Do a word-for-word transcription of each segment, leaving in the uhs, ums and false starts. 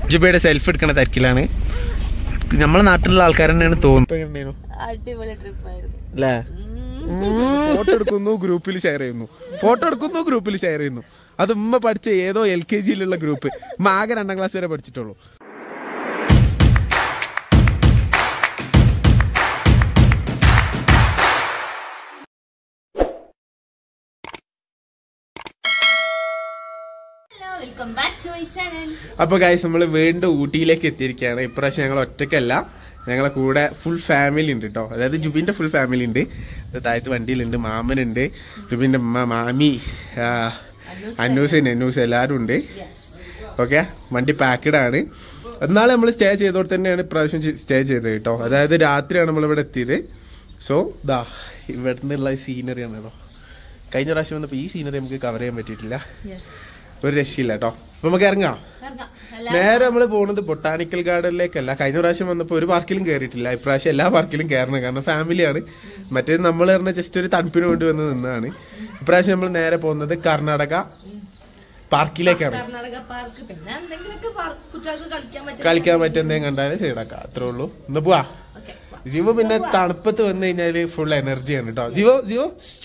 ജുബയുടെ self എടുക്കണ തിരക്കിലാണ്. നമ്മളെ നാട്ടിലുള്ള ആൾക്കാർ തന്നെയാണ് തോന്നുന്നു. അല്ലേ? ഫോട്ടോ എടുക്കുന്നു, ഗ്രൂപ്പിൽ ഷെയർ ചെയ്യുന്നു, ഫോട്ടോ എടുക്കുന്നു, ഗ്രൂപ്പിൽ ഷെയർ ചെയ്യുന്നു. അത് ഉമ്മ പഠിച്ച ഏതോ എൽ കെ ജിയിലുള്ള ഗ്രൂപ്പ്. ഉമ്മ ആകെ രണ്ടാം ക്ലാസ് വരെ പഠിച്ചിട്ടുള്ളൂ. അപ്പൊ ഗൈസ് നമ്മള് വീണ്ടും ഊട്ടിയിലേക്ക് എത്തിയിരിക്കുകയാണ്. ഇപ്രാവശ്യം ഞങ്ങൾ ഒറ്റക്കല്ല, ഞങ്ങളെ കൂടെ ഫുൾ ഫാമിലി ഉണ്ട് കേട്ടോ. അതായത് ജുബിന്റെ ഫുൾ ഫാമിലി ഉണ്ട്. താഴത്ത് വണ്ടിയിലുണ്ട്, മാമനുണ്ട്, ജുബിന്റെ അമ്മ, മാമി, അന്നൂസ്, നെന്നൂസ് എല്ലാവരും ഉണ്ട്. ഓക്കെ, വണ്ടി പാക്കഡ് ആണ്. എന്നാലും നമ്മൾ സ്റ്റേ ചെയ്തോടെ തന്നെയാണ് ഇപ്രാവശ്യം സ്റ്റേ ചെയ്തത് കേട്ടോ. അതായത് രാത്രിയാണ് നമ്മളിവിടെ എത്തിയത്. സോ ദാ ഇവിടെ നിന്നുള്ള സീനറിയാണ് കേട്ടോ. കഴിഞ്ഞ പ്രാവശ്യം വന്നപ്പോൾ ഈ സീനറി നമുക്ക് കവർ ചെയ്യാൻ പറ്റിയിട്ടില്ല, ഒരു രക്ഷയില്ല കേട്ടോ. അപ്പൊ നമുക്ക് ഇറങ്ങാം. നേരെ നമ്മള് പോകുന്നത് ബൊട്ടാനിക്കൽ ഗാർഡനിലേക്കല്ല. കഴിഞ്ഞ പ്രാവശ്യം വന്നപ്പോ ഒരു പാർക്കിലും കയറിയിട്ടില്ല. ഇപ്രാവശ്യം എല്ലാ പാർക്കിലും കയറണം, കാരണം ഫാമിലിയാണ്. മറ്റേത് നമ്മൾ പറഞ്ഞ ജസ്റ്റ് ഒരു തണുപ്പിന് വേണ്ടി വന്ന് നിന്നാണ്. ഇപ്രാവശ്യം നമ്മൾ നേരെ പോകുന്നത് കർണാടക പാർക്കിലേക്കാണ്. കളിക്കാൻ പറ്റും എന്തെങ്കിലും കണ്ടാലും സൈഡാക്കാം, അത്രേ ഉള്ളൂ. ഇന്ന് പോവാ. ജീവോ പിന്നെ തണുപ്പത്ത് വന്നു കഴിഞ്ഞാല് ഫുൾ എനർജിയാണ് കേട്ടോ. ജീവോ ജീവോ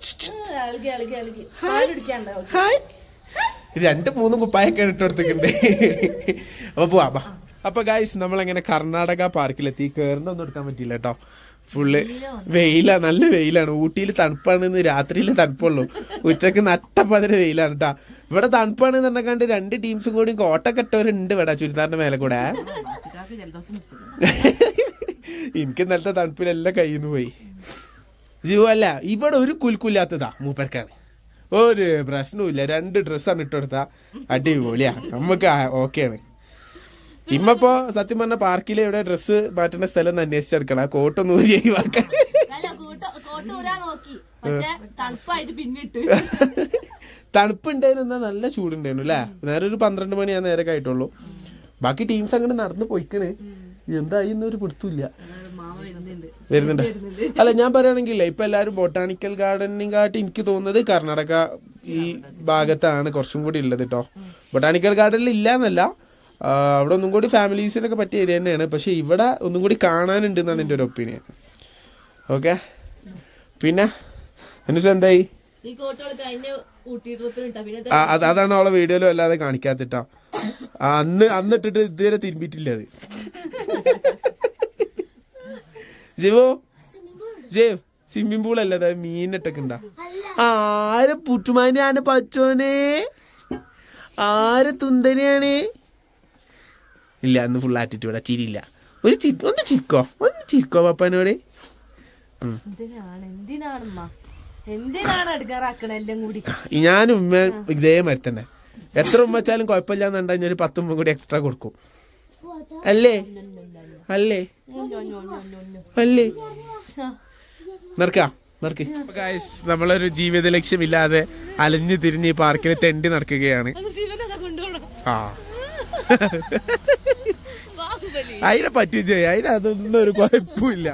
ഹായ്. രണ്ട് മൂന്നും കുപ്പായൊക്കെ ഇട്ടെടുത്തിട്ടുണ്ട്. അപ്പൊ പോവാ. അപ്പൊ ഗൈസ് നമ്മളങ്ങനെ കർണാടക പാർക്കിലെത്തി. കയറുന്നൊന്നും എടുക്കാൻ പറ്റിയില്ല കേട്ടോ. ഫുള്ള് വെയിലാ, നല്ല വെയിലാണ്. ഊട്ടിയിൽ തണുപ്പാണെന്ന് രാത്രിയിൽ തണുപ്പുള്ളൂ, ഉച്ചക്ക് നട്ടപ്പതിന് വെയിലാണ് കേട്ടോ. ഇവിടെ തണുപ്പാണെന്ന് പറഞ്ഞാണ്ട് രണ്ട് ടീംസും കൂടി കോട്ടൊക്കെ ഇട്ടവരുണ്ട് ഇവിടെ ചുരിദാറിന്റെ മേലെ കൂടെ. എനിക്ക് നല്ല തണുപ്പിലെല്ലാം കയ്യിന്ന് പോയി. ജീവ അല്ല, ഇവിടെ ഒരു കുലുക്കില്ലാത്തതാ മൂപ്പർക്കാണ്, ഒരു പ്രശ്നവുമില്ല. രണ്ട് ഡ്രസ്സാണ് ഇട്ടെടുത്താ അടിപൊളിയാ, നമുക്ക് ഓക്കെയാണ്. ഇമ്മപ്പോ സത്യം പറഞ്ഞ പാർക്കിൽ ഇവിടെ ഡ്രസ്സ് മാറ്റുന്ന സ്ഥലം ഒന്ന് അന്വേഷിച്ചെടുക്കണം. കോട്ടൊന്നും ഒഴിവാക്കാൻ. തണുപ്പുണ്ടായിരുന്നു, നല്ല ചൂടുണ്ടായിരുന്നു അല്ലേ. നേരെ ഒരു പന്ത്രണ്ട് മണി ഞാൻ നേരെ ആയിട്ടുള്ളൂ. ബാക്കി ടീംസ് അങ്ങനെ നടന്ന് പോയിക്കണ്. എന്തായി ഒരു പിടുത്തില്ല. വരുന്നുണ്ട്. അല്ല ഞാൻ പറയുകയാണെങ്കിൽ ഇപ്പൊ എല്ലാരും ബൊട്ടാനിക്കൽ ഗാർഡനിങ് കാട്ടി എനിക്ക് തോന്നുന്നത് കർണാടക ഈ ഭാഗത്താണ് കുറച്ചും കൂടി ഉള്ളത് കേട്ടോ. ബൊട്ടാനിക്കൽ ഗാർഡനിൽ ഇല്ല എന്നല്ല, അവിടെ ഒന്നും കൂടി ഫാമിലീസിനൊക്കെ പറ്റിയ ഏരിയ തന്നെയാണ്. പക്ഷെ ഇവിടെ ഒന്നും കൂടി കാണാനുണ്ട് എന്നാണ് എൻ്റെ ഒരു ഒപ്പീനിയൻ. ഓക്കെ, പിന്നെ അനുസ എന്തായി? അതാണ് അവളെ വീഡിയോയിലും അല്ലാതെ കാണിക്കാത്തിട്ടാ. അന്ന് അന്നിട്ടിട്ട് ഇതുവരെ തിരുമ്പിട്ടില്ല അത്. ജീവോ ജീവ് സ്വിമ്മിംഗ് പൂൾ അല്ല, അതായത് മീനിട്ടൊക്കെ ഉണ്ടാ. ആരെ പുറ്റുമാനാണ് പച്ചോനെ, ആരെ തുന്തനെയാണ്. ഇല്ല, അന്ന് ഫുൾ ആറ്റിറ്റ്യൂഡാ, ചിരിയില്ല. ഒരു ചി ഒന്ന് ചിരിക്കോ, ഒന്ന് ചിരിക്കോ പപ്പാനോട്. ഞാനും ഉമ്മ ഇതേമാതിരി തന്നെ. എത്ര ഉമ്മ വെച്ചാലും കുഴപ്പമില്ലാന്നുണ്ടാ ഒരു പത്തുമ്പം കൂടി എക്സ്ട്രാ കൊടുക്കും. അല്ലേ അല്ലേ അല്ലേ നിർക്കാം നിർക്കി. നമ്മളൊരു ജീവിത ലക്ഷ്യമില്ലാതെ അലഞ്ഞു തിരിഞ്ഞ് ഈ പാർക്കിൽ തെണ്ടി നടക്കുകയാണ്. ആ അതിനെ പറ്റി ചെയ്യ, അതിന് അതൊന്നും ഒരു കുഴപ്പമില്ല.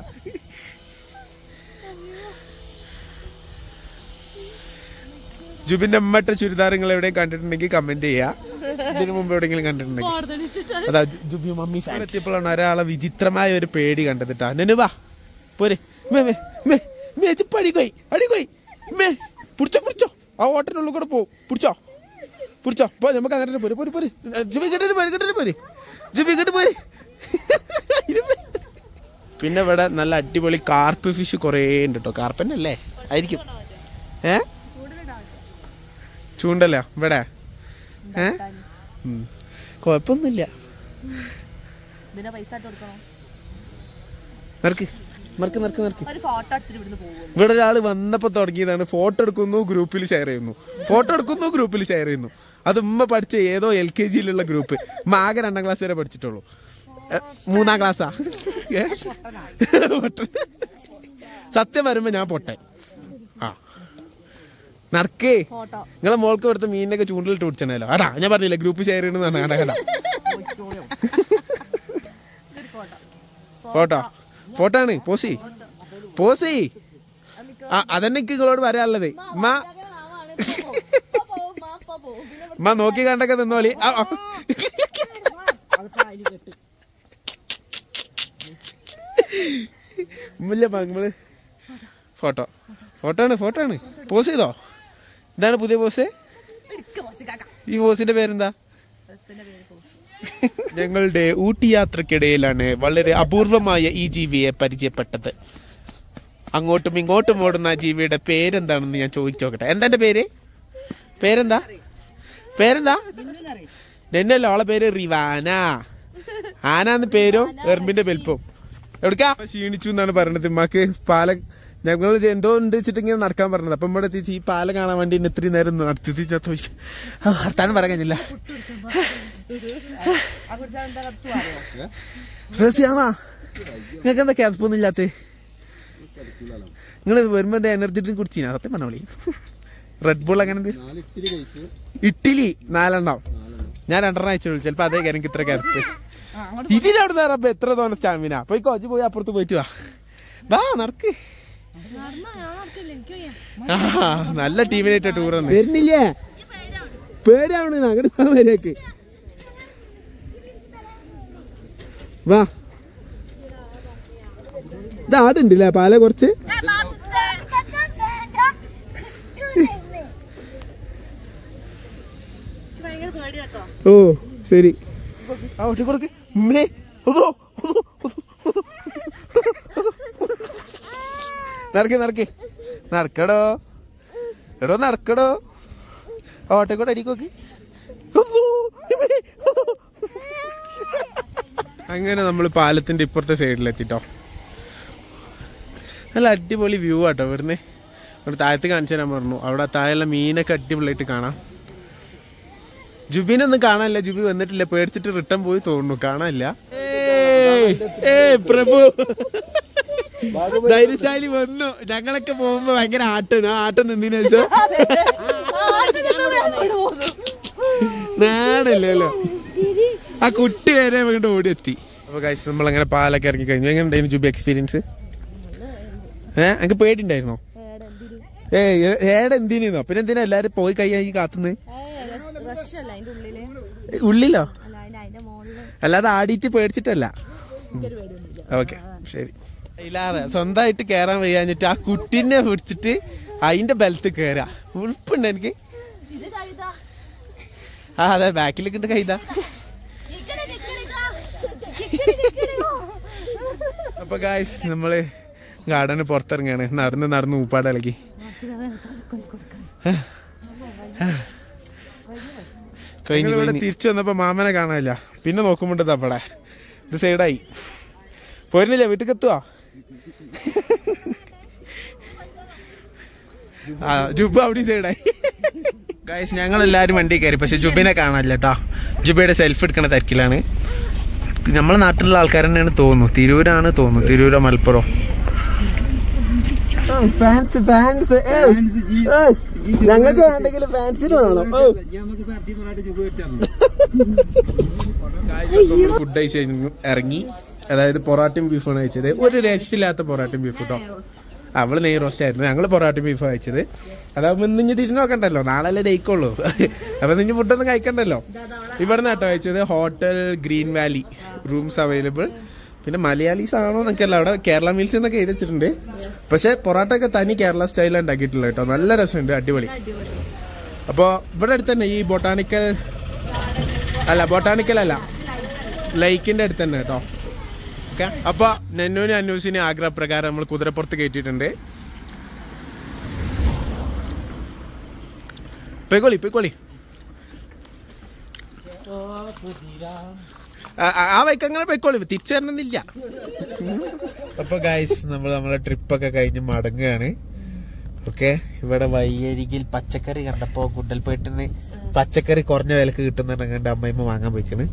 ജുബിന്റെ അമ്മട്ട ചുരിദാറുകൾ എവിടെയും കണ്ടിട്ടുണ്ടെങ്കിൽ കമന്റ് ചെയ്യാ. ഇതിനു മുമ്പ് എവിടെയെങ്കിലും കണ്ടിട്ടുണ്ടെങ്കിൽ. അതാ ജുബി മമ്മി എത്തിയപ്പോഴാണ് ഒരാളെ വിചിത്രമായ ഒരു പേടി കണ്ടതിട്ടാ. നെനുവാ പോരെ അടിക്കോയി അടിക്കോയി മേ പിടിച്ചോ പിടിച്ചോ, ആ ഓട്ടനുള്ളിൽ കൂടെ പോവും. പിടിച്ചോ പിടിച്ചോ പോ, നമുക്ക് അങ്ങനെ പോരെ പോരെ പോരെ. ജുബി കെട്ടിട്ട് പോരെ കെട്ടിട്ട് പോരെ ജുബി കെട്ടി പോരെ. പിന്നെ ഇവിടെ നല്ല അടിപൊളി കാർപ്പ് ഫിഷ് കുറേ ഉണ്ട് കേട്ടോ. കാർപ്പന്നല്ലേ ആയിരിക്കും. ഏ ചൂണ്ടല്ല ഇവിടെ. ഏ കൊഴപ്പൊന്നുമില്ല. നിർക്ക് നിർക്ക് നിർക്ക് നിർക്ക്. ഇവിടെ ഒരാള് വന്നപ്പോ തുടങ്ങിയതാണ്. ഫോട്ടോ എടുക്കുന്നു, ഗ്രൂപ്പിൽ ഷെയർ ചെയ്യുന്നു, ഫോട്ടോ എടുക്കുന്നു, ഗ്രൂപ്പിൽ ഷെയർ ചെയ്യുന്നു. അത് ഉമ്മ പഠിച്ച ഏതോ എൽ കെ ജിയിലുള്ള ഗ്രൂപ്പ്. ഉമ്മ ആകെ രണ്ടാം ക്ലാസ് വരെ പഠിച്ചിട്ടുള്ളൂ. മൂന്നാം ക്ലാസ്സാ. സത്യം വരുമ്പോ ഞാൻ പൊട്ടെ. ആ നടക്കേ, നിങ്ങളെ മോൾക്ക് ഇവിടുത്തെ മീനിനൊക്കെ ചൂണ്ടിലിട്ട് പിടിച്ചല്ലോ. അടാ ഞാൻ പറഞ്ഞില്ല ഗ്രൂപ്പ് ഷെയർ ചെയ്യണമെന്ന് പറഞ്ഞ കട. ഫോട്ടോ ഫോട്ടോ ആണ്. പോസി പോസി ആ അതന്നെ എനിക്ക് നിങ്ങളോട് പറയാനുള്ളത്. ഉമ്മ ഉമ്മ നോക്കി കണ്ടൊക്കെ നിന്നോളി. നമ്മള് ഫോട്ടോ ഫോട്ടോ ആണ് ഫോട്ടോ ആണ് പോസ് ചെയ്തോ? ഇതാണ് പുതിയ പോസ്. ഈ പോസിന്റെ പേരെന്താ? ഞങ്ങളുടെ ഊട്ടി യാത്രക്കിടയിലാണ് വളരെ അപൂർവമായ ഈ ജീവിയെ പരിചയപ്പെട്ടത്. അങ്ങോട്ടും ഇങ്ങോട്ടും ഓടുന്ന ആ ജീവിയുടെ പേരെന്താണെന്ന് ഞാൻ ചോദിച്ചോക്കട്ടെ. എന്താ എന്റെ പേര്? പേരെന്താ? പേരെന്താ? എന്നല്ല, അവളെ പേര് റിവാന. ആനാന്ന് പേരും എറുമ്പിന്റെ വലിപ്പം. എവിടക്കാ ക്ഷീണിച്ചു എന്നാണ് പറഞ്ഞത്. ഉമ്മാക്ക് പാലം ഞങ്ങൾ എന്തോ ഉണ്ട് വെച്ചിട്ട് ഇങ്ങനെ നടക്കാൻ പറഞ്ഞത്. അപ്പം ഇവിടെ എത്തിച്ച് ഈ പാലം കാണാൻ വേണ്ടി ഇത്രയും നേരം നടത്തി വർത്താനം പറയാൻ കഴിഞ്ഞില്ല. റസിയാമാ, നിങ്ങൾക്ക് എന്താ ക്യാസ്പൊന്നും ഇല്ലാത്ത? നിങ്ങൾ വരുമ്പോ എന്താ എനർജി ഡ്രിങ്ക് കുടിച്ചിനാ? സത്യം പറഞ്ഞോളി. റെഡ് ബുൾ അങ്ങനെ ഇഡ്ഡലി നാലെണ്ണം. ഞാൻ രണ്ടെണ്ണം അയച്ചു. ചിലപ്പോ അതേ എനിക്ക് ഇത്ര കരുത്ത്. ഇതിനവിടെ നേരം എത്ര തോന്നുന്ന സ്റ്റാമിന. പോയി കോച്ച് പോയി അപ്പുറത്ത് പോയിട്ട് വാ. വാ നടക്ക്. നല്ല ടീമിനായിട്ട് ടൂർ വരുന്നില്ലേ? പേടിയാണ് അങ്ങോട്ട് വരേക്ക്. വാ, ഇത് ആടുണ്ടല്ലേ പാല കുറച്ച്. ഓ ശരി. ആ ഒട്ടി കൊടുക്ക്. നടക്ക് നടക്ക് നടക്കടോ. എടോ നടക്കടോ. ഓട്ടക്കൂടെ അടിക്കോക്ക്. അങ്ങനെ നമ്മൾ പാലത്തിന്റെ ഇപ്പുറത്തെ സൈഡിലെത്തിട്ടോ. നല്ല അടിപൊളി വ്യൂ ആട്ടോ ഇവിടുന്ന്. ഇവിടെ താഴത്ത് കാണിച്ചു തരാൻ പറഞ്ഞു. അവിടെ താഴെയുള്ള മീനൊക്കെ അടിപൊളിയായിട്ട് കാണാം. ജുബിനൊന്നും കാണാനില്ല. ജുബി വന്നിട്ടില്ല, പേടിച്ചിട്ട് റിട്ടേൺ പോയി തോന്നുന്നു. കാണാനില്ല. ഏ പ്രഭു ധൈര്യശാലി വന്നു. ഞങ്ങളൊക്കെ പോകുമ്പോ ഭയങ്കര ആട്ടാണ്. ആ ആട്ടം നിന്നതിന് ശേഷം നാടല്ലോ ആ കുട്ടി വരെ വീണ്ടും ഓടിയെത്തി. അപ്പൊ കഴിച്ച് നമ്മളങ്ങനെ പാലൊക്കെ ഇറങ്ങി കഴിഞ്ഞു. എങ്ങനെ ഉണ്ടായിരുന്നു ജുബി എക്സ്പീരിയൻസ്? ഏഹ് എനിക്ക് പേടിണ്ടായിരുന്നോ? ഏ ഏടെ എന്തിനോ? പിന്നെ എന്തിനാ എല്ലാരും പോയി കൈയായി കാത്തുന്നത്? ഉള്ളിലോ? അല്ലാതെ ആടിയിട്ട് പേടിച്ചിട്ടല്ല. ഓക്കെ ശരി. ഇല്ലാതെ സ്വന്തമായിട്ട് കേറാൻ വയ്യാഞ്ഞിട്ട് ആ കുട്ടീനെ പിടിച്ചിട്ട് അതിന്റെ ബലത്ത് കേറാ. ഉൾപ്പുണ്ട് എനിക്ക്. ആ അതെ, ബാക്കിലേക്ക് ഉണ്ട് കൈതാ. അപ്പൊ ഗായ്സ് നമ്മള് ഗാർഡന് പുറത്തിറങ്ങിയാണ്. നടന്ന് നടന്ന് ഊപ്പാട് ഇളകി. ഇവിടെ തിരിച്ചു വന്നപ്പോ മാമനെ കാണാനില്ല. പിന്നെ നോക്കുമ്പോണ്ട് അവിടെ ഇത് സൈഡായി. പോരുന്നില്ല, വീട്ടിൽ എത്തുവാ? ആ ജുബ അവിടെ സൈഡായി. ഗൈസ് ഞങ്ങൾ എല്ലാരും വണ്ടി കയറി. പക്ഷെ ജുബിനെ കാണാനില്ല കേട്ടോ. ജുബയുടെ സെൽഫ് എടുക്കണ തിരക്കിലാണ്. നമ്മളെ നാട്ടിലുള്ള ആൾക്കാർ തന്നെയാണ് തോന്നുന്നു. തിരൂരാണ് തോന്നുന്നു. തിരൂരോ മലപ്പുറം. ഫാൻസ് ഫാൻസ് ഞങ്ങൾക്ക് വേണ്ടെങ്കിലും ഫാൻസിന് വേണം. ഫുഡ് കഴിച്ച് ഇറങ്ങി. അതായത് പൊറാട്ടയും ബീഫാണ് കഴിച്ചത്. ഒരു രക്ഷയില്ലാത്ത പൊറാട്ടയും ബീഫ് കേട്ടോ. അവള് നെയ് റോസ്റ്റ് ആയിരുന്നു. ഞങ്ങള് പൊറാട്ടയും ബീഫാണ് കഴിച്ചത്. അതാവുമ്പോ ഇന്ന് തിരിഞ്ഞു നോക്കണ്ടല്ലോ, നാളെ ദഹിക്കുള്ളൂ. അപ്പൊ നിഞ്ഞ് ഫുഡൊന്നും കഴിക്കണ്ടല്ലോ. ഇവിടെ നിന്ന് കേട്ടോ കഴിച്ചത്. Hotel green valley, rooms available. പിന്നെ മലയാളീസ് ആണോ എന്നൊക്കെയല്ല, അവിടെ കേരള മീൽസ് എന്നൊക്കെ എഴുതി വെച്ചിട്ടുണ്ട്. പക്ഷെ പൊറോട്ട ഒക്കെ തനി കേരള സ്റ്റൈലാണ് ഉണ്ടാക്കിയിട്ടുള്ളത് കേട്ടോ. നല്ല രസമുണ്ട്, അടിപൊളി. അപ്പോൾ ഇവിടെ അടുത്ത് തന്നെ ഈ ബൊട്ടാണിക്കൽ അല്ല ബൊട്ടാണിക്കൽ അല്ല ലൈക്കിന്റെ അടുത്ത് തന്നെ കേട്ടോ. ഓക്കെ. അപ്പൊ നെന്നൂന് അന്വേഷിന് ആഗ്രഹപ്രകാരം നമ്മൾ കുതിരപ്പുറത്ത് കയറ്റിയിട്ടുണ്ട്. പൊയ്ക്കോളി പൊയ്ക്കോളി. ആ വൈക്ക് അങ്ങനെ പൊയ്ക്കോളി, തിരിച്ചു തരണമെന്നില്ല. അപ്പൊ ഗൈസ് നമ്മൾ നമ്മളെ ട്രിപ്പൊക്കെ കഴിഞ്ഞ് മടങ്ങുകയാണ്. ഓക്കെ. ഇവിടെ വയ്യരികിൽ പച്ചക്കറി കണ്ടപ്പോ ഗുണ്ടൽപേട്ടിന് പച്ചക്കറി കുറഞ്ഞ വിലക്ക് കിട്ടുന്ന കണ്ട് അമ്മയമ്മ വാങ്ങാൻ പോയിക്കണ്.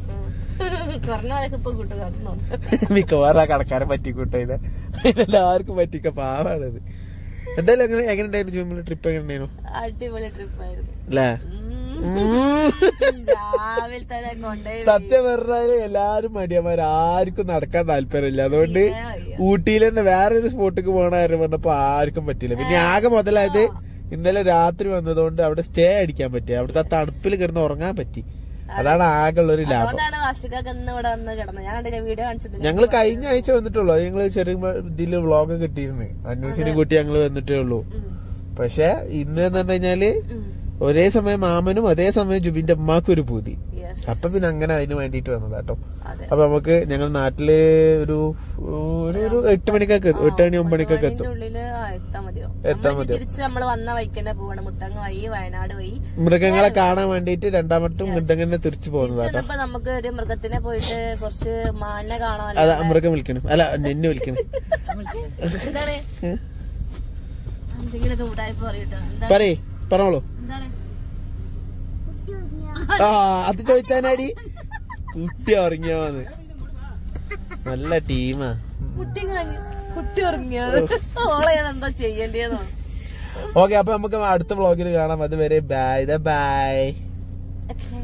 മിക്കവാറും ആ കടക്കാരൻ പറ്റിക്കൂട്ടില്ല. എല്ലാവർക്കും പറ്റിക്ക പാവാണത്. എന്തായാലും എങ്ങനെ എങ്ങനെ ഉണ്ടായിരുന്നു ജൂമിലെ ട്രിപ്പ്? എങ്ങനെ ഉണ്ടായിരുന്നു? അടിപൊളി ട്രിപ്പായിരുന്നു അല്ലേ? സത്യം പറഞ്ഞാല് എല്ലാരും മടിയന്മാര്, ആർക്കും നടക്കാൻ താല്പര്യമില്ല. അതുകൊണ്ട് ഊട്ടിയിൽ തന്നെ വേറൊരു സ്പോട്ടിക്ക് പോകണ കാര്യം പറഞ്ഞപ്പോ ആർക്കും പറ്റില്ല. പിന്നെ ആകെ മുതലായത് ഇന്നലെ രാത്രി വന്നതുകൊണ്ട് അവിടെ സ്റ്റേ അടിക്കാൻ പറ്റി. അവിടുത്തെ തണുപ്പിൽ കിടന്ന് ഉറങ്ങാൻ പറ്റി. അതാണ് ആകെ ഉള്ളൊരു ലാഭം. അതുകൊണ്ടാണ് വാസികക്ക് ഇന്ന് ഇവിടെ വന്ന് കിടന്നത്. ഞാൻ കണ്ടില്ല, വീഡിയോ കാണിച്ചത്. ഞങ്ങള് കഴിഞ്ഞ ആഴ്ച വന്നിട്ടുള്ളൂ. ഞങ്ങള് ചെറിയ ഇതില് വ്ളോഗ് കിട്ടിയിരുന്നു. അന്വേഷണം കൂട്ടി ഞങ്ങള് വന്നിട്ടേ ഉള്ളൂ. പക്ഷെ ഇന്ന് എന്ന് പറഞ്ഞു കഴിഞ്ഞാല് ഒരേ സമയം മാമനും അതേ സമയം ജുബിന്റെ അമ്മക്കും ഒരു പൂതി. അപ്പൊ പിന്നെ അങ്ങനെ അതിന് വേണ്ടിട്ട് വന്നതാട്ടോ. അപ്പൊ നമുക്ക് ഞങ്ങൾ നാട്ടില് ഒരു ഒരു എട്ട് മണിക്കൊക്കെ എട്ട് മണി ഒമ്പത് മണിക്കൊക്കെ എത്തും. എത്താൻ മതിയോ? തിരിച്ച് നമ്മള് വന്ന വൈക്കന്നെ പോവാണ്. മുത്തങ്ങ വഴി വയനാട് വഴി മൃഗങ്ങളെ കാണാൻ വേണ്ടിട്ട് രണ്ടാമട്ടും മുത്തങ്ങനെ തിരിച്ചു പോകുന്നതാട്ടോ. നമുക്ക് ഒരു മൃഗത്തിനെ പോയിട്ട് കുറച്ച് മാനിനെ കാണാൻ. അതാ മൃഗം വിളിക്കണം, അല്ല നിന്നെ വിളിക്കണം. എന്താണ് എന്തെങ്കിലുമൊക്കെ ഉടായ്പ പറയട്ടോ. പറയേ പറഞ്ഞോളൂ. എന്താണ് ആ അത് ചോദിച്ചാനാടി കുട്ടി ഉറങ്ങിയാന്ന്. നല്ല ടീമാ. കുട്ടി ഉറങ്ങിയാ ഓളെ ഞാൻ എന്താ ചെയ്യേണ്ടതെന്നോ. ഓക്കെ, അപ്പൊ നമുക്ക് അടുത്ത വ്ളോഗിൽ കാണാം. അതുവരെ ബൈ ബൈ.